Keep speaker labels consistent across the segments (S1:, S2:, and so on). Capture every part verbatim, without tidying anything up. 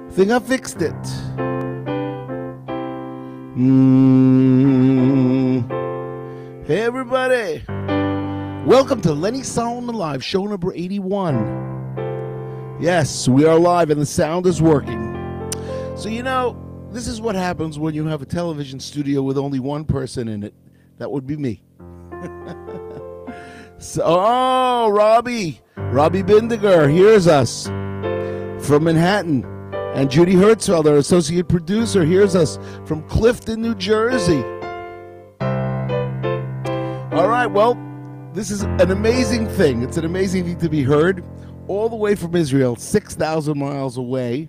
S1: Think I fixed it. Mm. Hey, everybody. Welcome to Lenny Solomon Live, show number eighty-one. Yes, we are live and the sound is working. So, you know, this is what happens when you have a television studio with only one person in it. That would be me. So, oh, Robbie. Robbie Bindiger hears us from Manhattan. And Judy Hertzfeld, our associate producer, hears us from Clifton, New Jersey. All right, well, this is an amazing thing. It's an amazing thing to be heard all the way from Israel, six thousand miles away.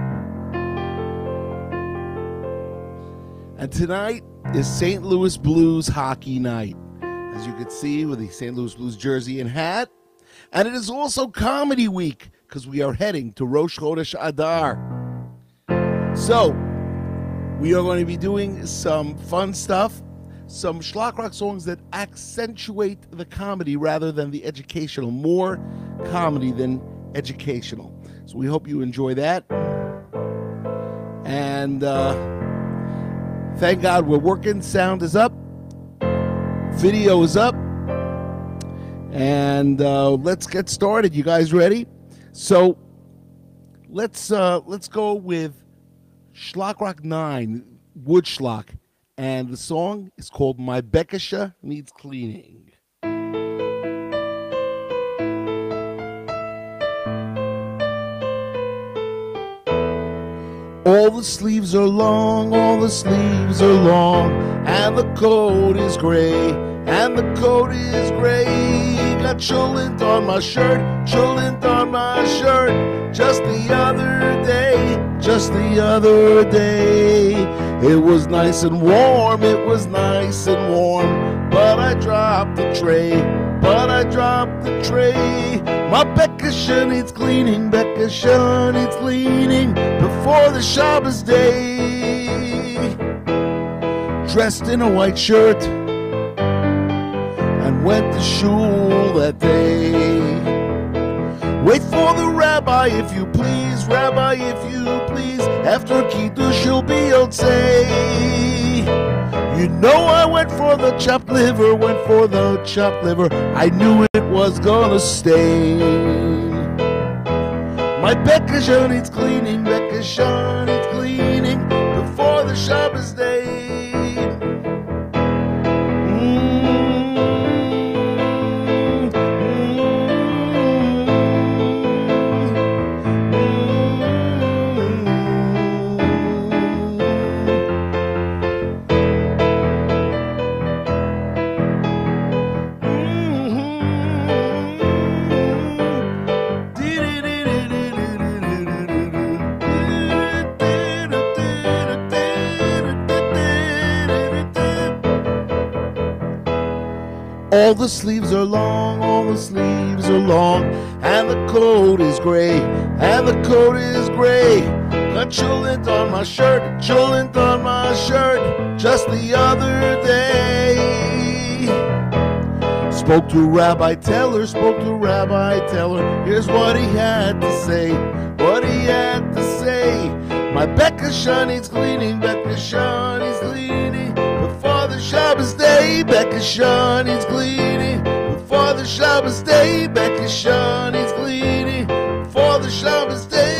S1: And tonight is Saint Louis Blues hockey night, as you can see with the Saint Louis Blues jersey and hat. And it is also comedy week, because we are heading to Rosh Chodesh Adar. So, we are going to be doing some fun stuff, some Shlock Rock songs that accentuate the comedy rather than the educational, more comedy than educational. So we hope you enjoy that. And uh, thank God we're working, sound is up, video is up, and uh, let's get started. You guys ready? So let's uh, let's go with Shlock Rock nine, Wood Shlock, and the song is called My Bekisha Needs Cleaning. All the sleeves are long, all the sleeves are long, and the coat is gray, and the coat is gray. Got chillint on my shirt, chillint on my shirt. Just the other day, just the other day. It was nice and warm, it was nice and warm. But I dropped the tray, but I dropped the tray. My Bekisha needs cleaning, Bekisha needs cleaning before the Shabbos day. Dressed in a white shirt and went to shul that day. Wait for the rabbi if you please, rabbi if you please. After Kiddush you'll be yotzei. You know I went for the chopped liver, went for the chopped liver. I knew it was gonna stain. My Bekisha needs cleaning, Bekisha needs cleaning before the Shabbos day. All the sleeves are long, all the sleeves are long, and the coat is gray, and the coat is gray. Got chillint on my shirt, chillint on my shirt, just the other day. Spoke to Rabbi Teller, spoke to Rabbi Teller. Here's what he had to say, what he had to say. My Bekisha needs cleaning, Bekisha needs cleaning before the Shabbos day. Bekisha needs cleaning before the Shabbos day. Bekisha needs cleaning before the Shabbos day.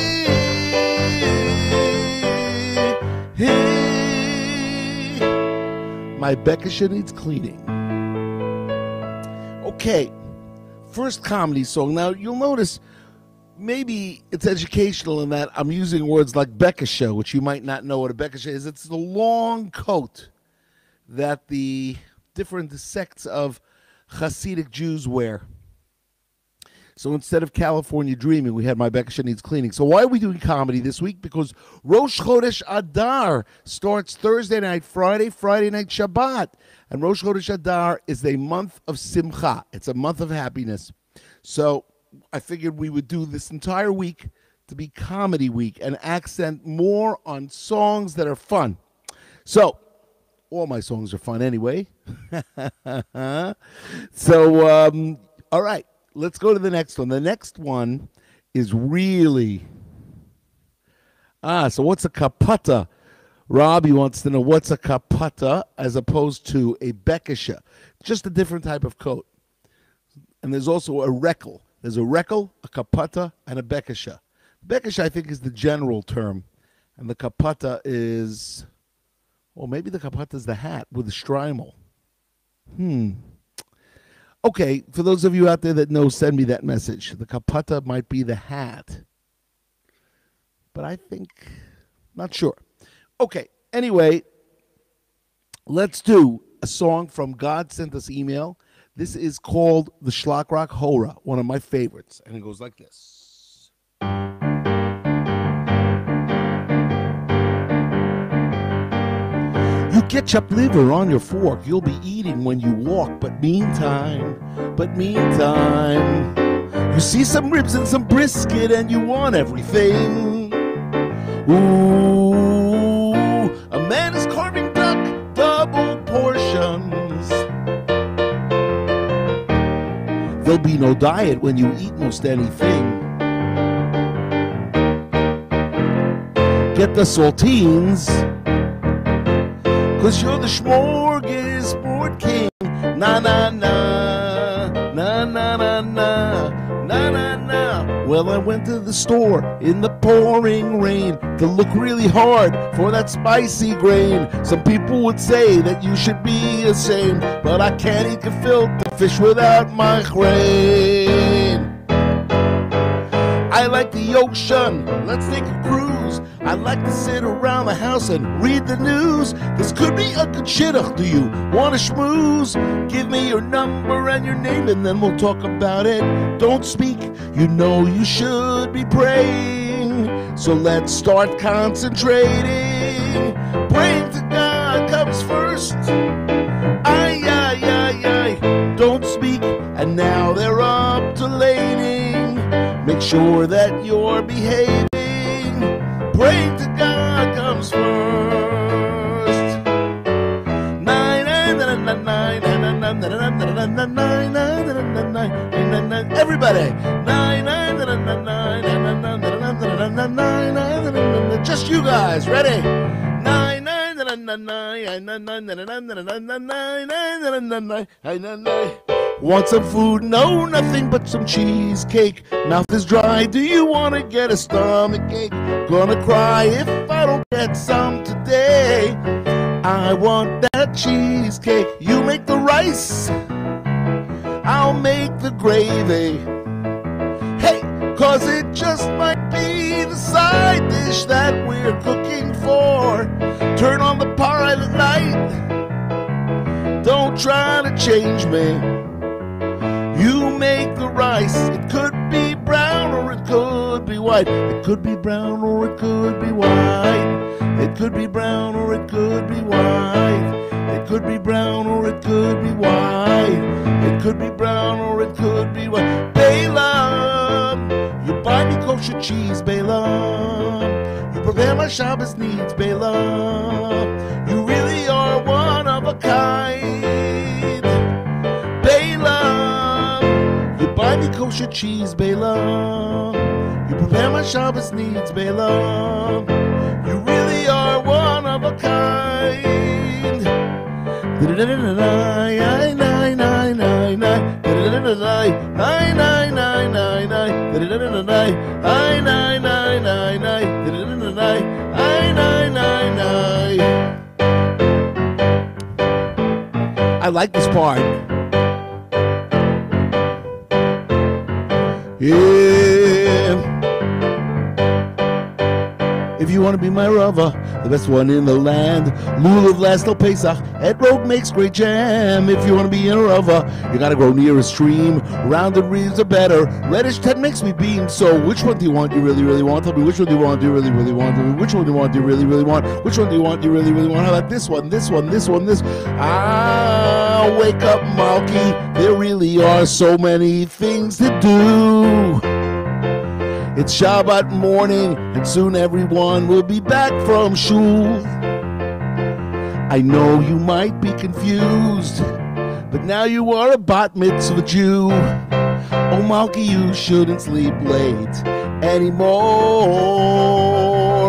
S1: Hey, my Bekisha needs cleaning. Okay, first comedy song. Now you'll notice maybe it's educational in that I'm using words like Bekisha, which you might not know what a Bekisha is. It's the long coat that the different sects of Hasidic Jews wear. So instead of California Dreaming, we had My Bekisha Needs Cleaning. So why are we doing comedy this week? Because Rosh Chodesh Adar starts Thursday night, Friday, Friday night, Shabbat. And Rosh Chodesh Adar is a month of simcha. It's a month of happiness. So I figured we would do this entire week to be comedy week and accent more on songs that are fun. So all my songs are fun anyway. So, um, all right. Let's go to the next one. The next one is really Ah, so what's a kapata? Rob, he wants to know what's a kapata as opposed to a bekisha. Just a different type of coat. And there's also a rekel. There's a rekel, a kapata, and a bekisha. Bekisha, I think, is the general term. And the kapata is, well, maybe the kapata is the hat with the strimal. Hmm. Okay, for those of you out there that know, send me that message. The kapata might be the hat. But I think, not sure. Okay, anyway, let's do a song from God Sent Us Email. This is called the Shlock Rock Hora, one of my favorites. And it goes like this. You get chopped liver on your fork, you'll be eating when you walk. But meantime, but meantime, you see some ribs and some brisket and you want everything. Ooh, a man is carving duck, double portions. There'll be no diet when you eat most anything. Get the saltines, 'cause you're the smorgasbord king. Na na na, na na na na, na na na. Well, I went to the store in the pouring rain to look really hard for that spicy grain. Some people would say that you should be ashamed, but I can't eat gefilte fish without my grain. I like the ocean, let's take a cruise. I like to sit around the house and read the news. This could be a good shidduch. Do you want to schmooze? Give me your number and your name and then we'll talk about it. Don't speak, you know you should be praying. So let's start concentrating. Praying to God comes first. Ay, ay, ay, ay. Don't speak, and now they're up to laning. Make sure that you're behaving. Praying to God comes first. Nine, nine, nine, nine, nine, nine, nine, nine, nine, nine. Everybody. Nine, nine, nine, nine, nine, nine. Just you guys. Ready? Nine, nine, nine, nine, nine, nine, nine, nine, nine. Want some food? No, nothing but some cheesecake. Mouth is dry. Do you want to get a stomach ache? Gonna cry if I don't get some today. I want that cheesecake. You make the rice, I'll make the gravy. Hey, 'cause it just might be the side dish that we're cooking for. Turn on the pilot light. Don't try to change me. You make the rice. It could be brown or it could be white. It could be brown or it could be white. It could be brown or it could be white. It could be brown or it could be white. It could be brown or it could be white. Balaam, you buy me kosher cheese, Balaam. You prepare my Shabbos needs, Balaam. You really are one of a kind. Buy me kosher cheese, Balaam. You prepare my Shabbos needs, Balaam. You really are one of a kind. I like this part. Yeah. If you want to be my rava, the best one in the land, Lulav last till Pesach, Ed Rogue makes great jam. If you want to be in a rava, you gotta go near a stream. Rounded reeds are better. Reddish Ted makes me beam. So which one do you want? You really, really want? Tell me which one do you want? Do you really, really want? Tell me which one do you want? Do you really, really want? Which one do you want? Do you really, really want? How about this one? This one? This one? This? Ah, wake up, Malky. There really are so many things to do. It's Shabbat morning, and soon everyone will be back from shul. I know you might be confused, but now you are a bat mitzvah Jew. Oh, Malky, you shouldn't sleep late anymore.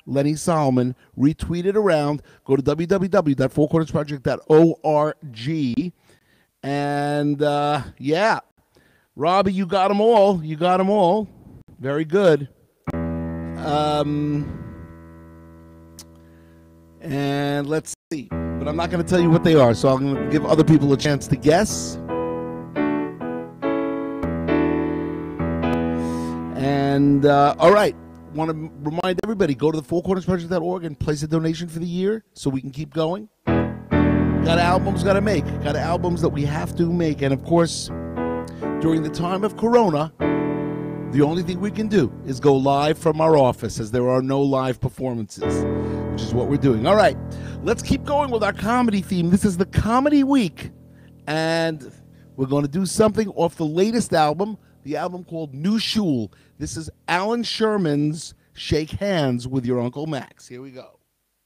S1: Lenny Solomon. Retweet it around. Go to w w w dot four corners project dot org. And, uh, yeah. Robbie, you got them all. You got them all. Very good. Um, and let's see. But I'm not going to tell you what they are, so I'm going to give other people a chance to guess. And, uh, all right. Want to remind everybody, go to the four corners project dot org and place a donation for the year so we can keep going. Got albums got to make. Got albums that we have to make. And, of course, during the time of Corona, the only thing we can do is go live from our office, as there are no live performances, which is what we're doing. All right, let's keep going with our comedy theme. This is the Comedy Week, and we're going to do something off the latest album, the album called New Shul. This is Alan Sherman's Shake Hands with Your Uncle Max. Here we go.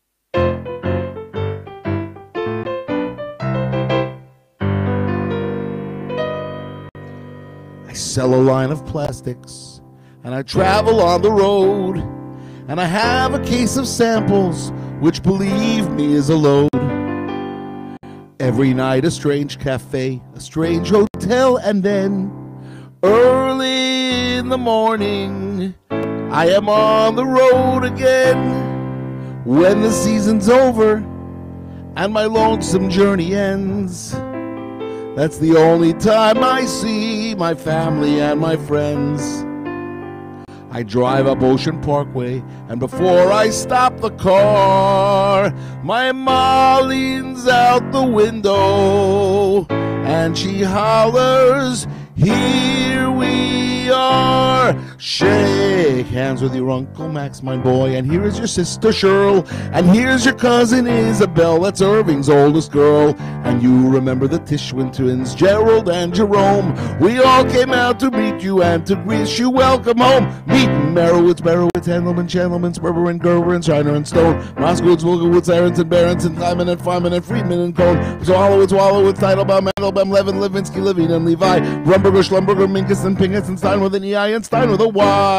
S1: I sell a line of plastics, and I travel on the road, and I have a case of samples, which, believe me, is a load. Every night a strange cafe, a strange hotel, and then early in the morning I am on the road again. When the season's over and my lonesome journey ends, that's the only time I see my family and my friends. I drive up Ocean Parkway, and before I stop the car, my ma leans out the window and she hollers, "Here we are. Shake hands with your Uncle Max, my boy, and here is your sister Cheryl, and here's your cousin Isabel, that's Irving's oldest girl, and you remember the Tishwin twins, Gerald and Jerome. We all came out to meet you and to wish you welcome home. Meeting Merowitz, Merowitz, Handelman, Chandlerman, Sperber and Gerber and Shiner and Stone, Moskowitz, Wilgowitz, Aronson, Berenson, Kleiman and Feynman and Friedman and Cohn, Swallowitz, Wallowitz, Teitelbaum, Mandelbaum, Levin, Levinsky, Levine and Levi, Rumberger, Schlumberger, Minkus and Pinkus and Stein with an E I and Stein with a Y.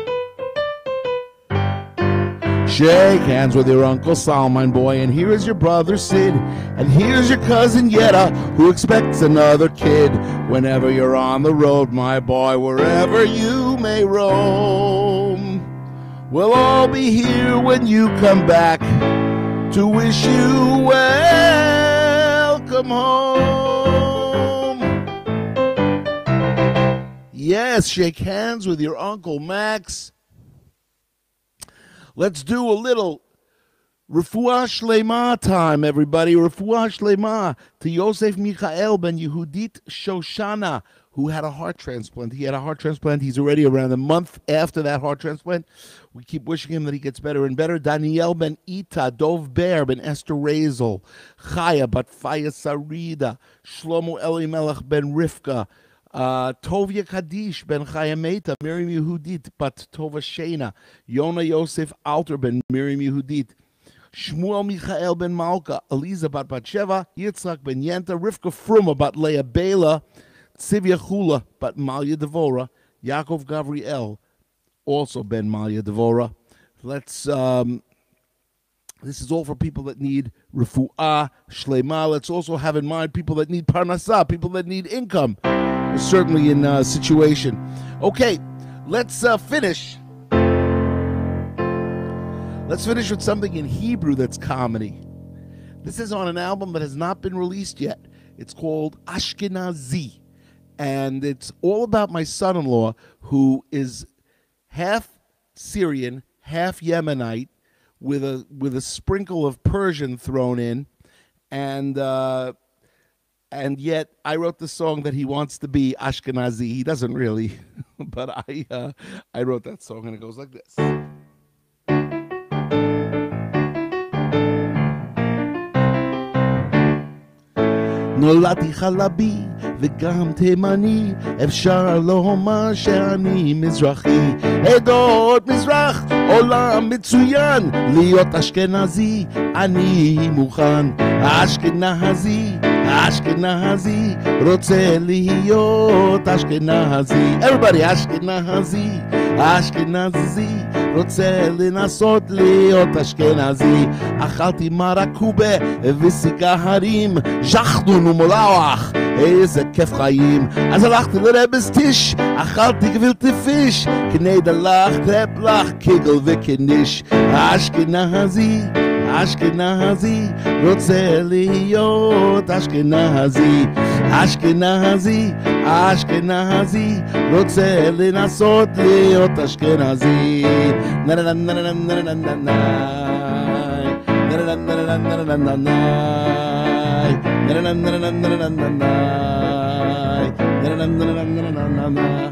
S1: Shake hands with your Uncle Sal, my boy, and here is your brother Sid, and here's your cousin Yetta, who expects another kid. Whenever you're on the road, my boy, wherever you may roam, we'll all be here when you come back to wish you welcome home. Yes, shake hands with your Uncle Max. Let's do a little Refuah Shlema time, everybody. Refuah Shlema to Yosef Michael ben Yehudit Shoshana, who had a heart transplant. He had a heart transplant. He's already around a month after that heart transplant. We keep wishing him that he gets better and better. Daniel ben Ita, Dov Ber ben Esther Razel, Chaya bat Faya Sarida, Shlomo Elimelech ben Rivka, Uh, Tovia Kaddish ben Chayameta, Miriam Yehudit, bat Tova Shena, Yona Yosef Alter ben Miriam Yehudit, Shmuel Michael ben Malka, Eliza bat Batsheva, Yitzhak ben Yenta, Rivka Fruma bat Leah Bela, Tzivya Chula bat Malya Devora, Yaakov Gavriel, also ben Malya Devora. Let's, um, this is all for people that need refuah, shlema. Let's also have in mind people that need parnasah, people that need income. We're certainly in a situation. Okay, let's uh, finish. Let's finish with something in Hebrew that's comedy. This is on an album that has not been released yet. It's called Ashkenazi. And it's all about my son-in-law, who is half Syrian, half Yemenite, with a with a sprinkle of Persian thrown in, and uh, and yet I wrote the song that he wants to be Ashkenazi. He doesn't really, but I uh, I wrote that song, and it goes like this. נולדתי חלבי וגם תימני, אפשר לומר שאני מזרחי, עדות מזרח עולם מצוין, להיות אשכנזי אני מוכן, אשכנזי אשכנזי רוצה להיות אשכנזי. Everybody, אשכנזי אשכנזי, רוצה לנסות להיות אשכנזי. אכלתי מרקובה וסיגרים, ז'חדון ומולאוח, איזה כיף חיים. אז הלכתי לרבס טיש, אכלתי גבילתי פיש, כנדלך, קרפלך, קיגל וקניש. אשכנזי, אשכנזי, רוצה להיות אשכנזי. אשכנזי, אשכנזי, רוצה לנסות להיות אשכנזי. נה נה נה נה נה נה נה נה נה נה נה נה נה נה נה נה נה.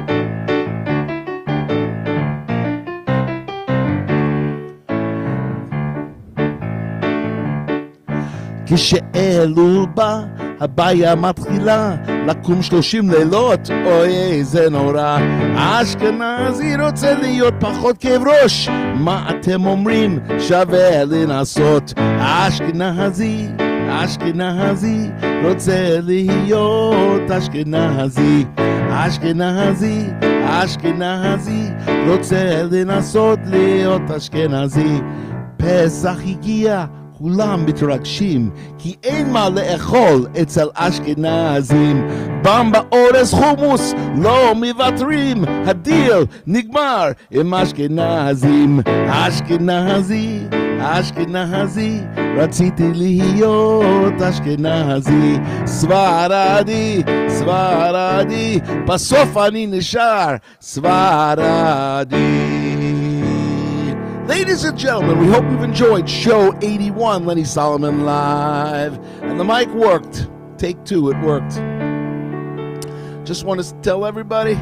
S1: כשאלול בא, הבעיה מתחילה, לקום שלושים לילות, אוי איזה נורא. אשכנזי רוצה להיות פחות כאב ראש, מה אתם אומרים? שווה לנסות. אשכנזי, אשכנזי, רוצה להיות אשכנזי. אשכנזי, אשכנזי, רוצה לנסות להיות אשכנזי. פסח הגיע, כולם מתרגשים, כי אין מה לאכול אצל אשכנזים. במבה אורז חומוס, לא מוותרים, הדיל נגמר עם אשכנזים. אשכנזי, אשכנזי, רציתי להיות אשכנזי. ספרדי, ספרדי, בסוף אני נשאר ספרדי. Ladies and gentlemen, we hope you've enjoyed show eighty-one, Lenny Solomon Live. And the mic worked. Take two, it worked. Just want to tell everybody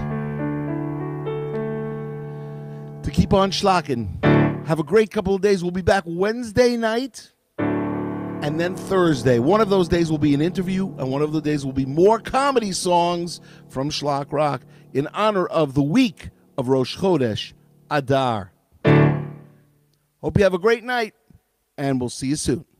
S1: to keep on schlocking. Have a great couple of days. We'll be back Wednesday night and then Thursday. One of those days will be an interview, and one of the days will be more comedy songs from Shlock Rock in honor of the week of Rosh Chodesh Adar. Hope you have a great night, and we'll see you soon.